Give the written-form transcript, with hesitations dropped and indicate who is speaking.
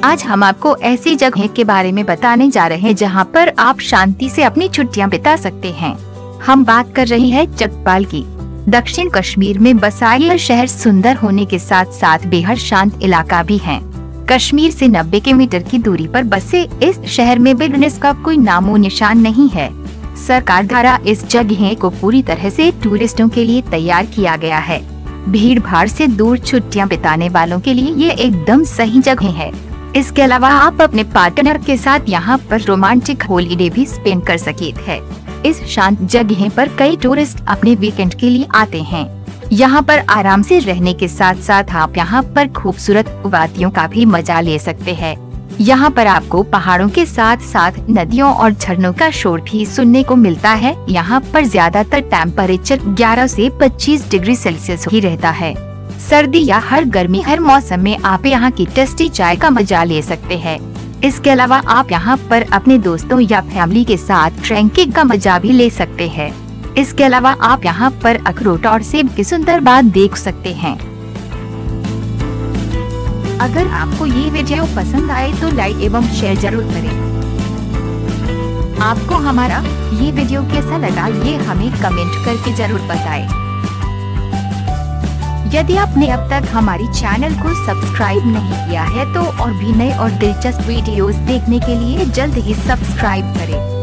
Speaker 1: आज हम आपको ऐसी जगह के बारे में बताने जा रहे हैं जहां पर आप शांति से अपनी छुट्टियां बिता सकते हैं। हम बात कर रहे हैं चकपाल की। दक्षिण कश्मीर में बसा यह शहर सुंदर होने के साथ साथ बेहद शांत इलाका भी है। कश्मीर से 90 किलोमीटर की दूरी पर बसे इस शहर में बिजनेस का कोई नामो निशान नहीं है। सरकार द्वारा इस जगह को पूरी तरह से टूरिस्टों के लिए तैयार किया गया है। भीड़ भाड़ से दूर छुट्टियां बिताने वालों के लिए ये एकदम सही जगह है। इसके अलावा आप अपने पार्टनर के साथ यहाँ पर रोमांटिक हॉलीडे भी स्पेंड कर सकते हैं। इस शांत जगह पर कई टूरिस्ट अपने वीकेंड के लिए आते हैं। यहाँ पर आराम से रहने के साथ साथ आप यहाँ पर खूबसूरत वादियों का भी मजा ले सकते हैं। यहाँ पर आपको पहाड़ों के साथ साथ नदियों और झरनों का शोर भी सुनने को मिलता है। यहाँ पर ज्यादातर टेम्परेचर 11 से 25 डिग्री सेल्सियस ही रहता है। सर्दी या हर गर्मी हर मौसम में आप यहाँ की टेस्टी चाय का मजा ले सकते हैं। इसके अलावा आप यहाँ पर अपने दोस्तों या फैमिली के साथ ट्रैकिंग का मजा भी ले सकते हैं। इसके अलावा आप यहाँ पर अखरोट और सेब की सुंदर बात देख सकते हैं। अगर आपको ये वीडियो पसंद आए तो लाइक एवं शेयर जरूर करें। आपको हमारा ये वीडियो कैसा लगा ये हमें कमेंट करके जरूर बताएं। यदि आपने अब तक हमारी चैनल को सब्सक्राइब नहीं किया है तो और भी नए और दिलचस्प वीडियोस देखने के लिए जल्द ही सब्सक्राइब करें।